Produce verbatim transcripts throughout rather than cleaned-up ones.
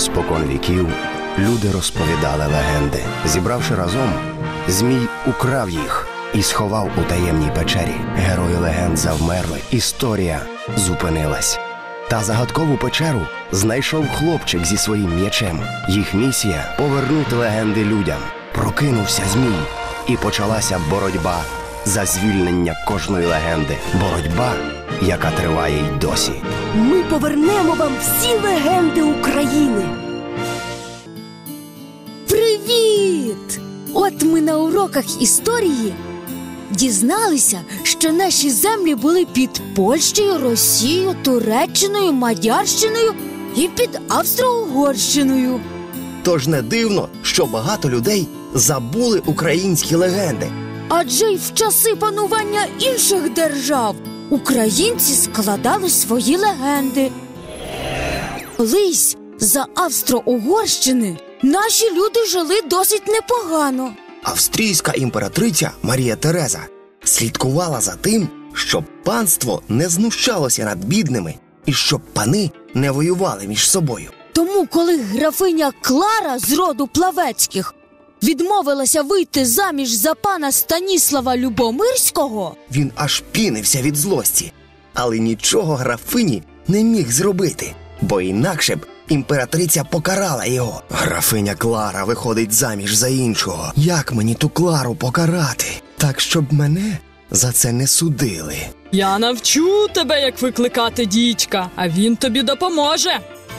Спокон віків люди розповідали легенди. Зібравши разом, Змій украв їх і сховав у таємній печері. Герої легенд завмерли, історія зупинилась. Та загадкову печеру знайшов хлопчик зі своїм м'ячем. Їх місія – повернути легенди людям. Прокинувся Змій, і почалася боротьба за звільнення кожної легенди. Боротьба, яка триває й досі. Ми повернемо вам всі легенди України. Привіт! От ми на уроках історії дізналися, що наші землі були під Польщею, Росією, Туреччиною, Мадярщиною і під Австро-Угорщиною. Тож не дивно, що багато людей забули українські легенди. Адже й в часи панування інших держав українці складали свої легенди. Колись за Австро-Угорщини наші люди жили досить непогано. Австрійська імператриця Марія Тереза слідкувала за тим, щоб панство не знущалося над бідними і щоб пани не воювали між собою. Тому, коли графиня Клара з роду Плавецьких відмовилася вийти заміж за пана Станіслава Любомирського, він аж пінився від злості. Але нічого графині не міг зробити, бо інакше б імператриця покарала його. Графиня Клара виходить заміж за іншого. Як мені ту Клару покарати? Так, щоб мене за це не судили. Я навчу тебе, як викликати дідька, а він тобі допоможе.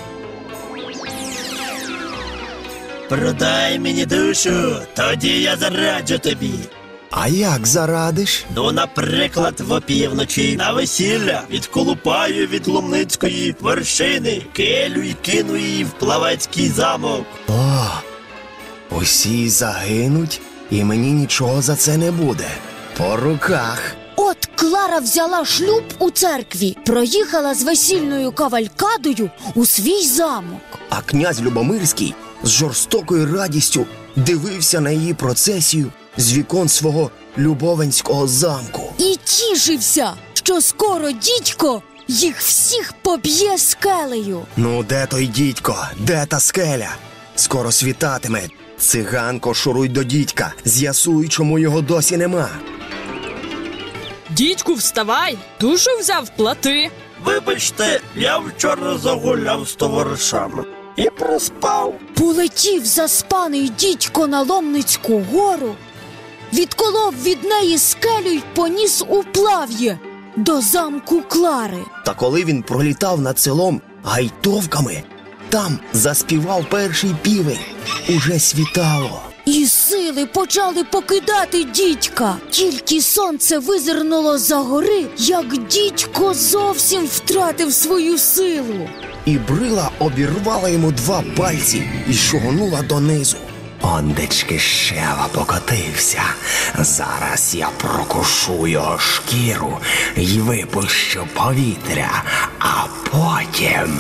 Продай мені душу, тоді я зараджу тобі. А як зарадиш? Ну, наприклад, в опівночі на весілля відколупаю від Ломницької вершини келю і кину її в Плавецький замок. О, усі загинуть, і мені нічого за це не буде. По руках. от Клара взяла шлюб у церкві, проїхала з весільною кавалькадою у свій замок. А князь Любомирський з жорстокою радістю дивився на її процесію з вікон свого Любовенського замку. І тішився, що скоро дідько їх всіх поб'є скелею. Ну, де той дідько? Де та скеля? Скоро світатиме. Циганко, шуруй до дідька. З'ясуй, чому його досі нема. Дідьку, вставай! Душу взяв, плати. Вибачте, я вчора загуляв з товаришами і проспав. Полетів заспаний дідько на Ломницьку гору, відколов від неї скелю й поніс у плав'є до замку Клари. Та коли він пролітав над селом гайтовками, там заспівав перший півень. Уже світало. І сили почали покидати дідька. Тільки сонце визирнуло за гори, як дідько зовсім втратив свою силу. І брила обірвала йому два пальці і шугонула донизу. Ондечки щела покотився. Зараз я прокушу його шкіру й випущу повітря, а потім...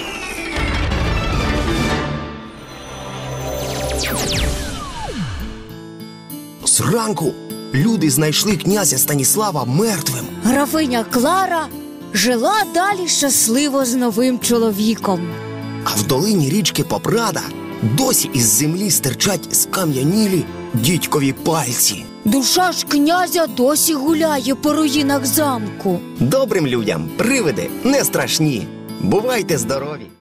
Зранку люди знайшли князя Станіслава мертвим. Графиня Клара жила далі щасливо з новим чоловіком. А в долині річки Попрада досі із землі стирчать скам'янілі дідькові пальці. Душа ж князя досі гуляє по руїнах замку. Добрим людям привиди не страшні. Бувайте здорові!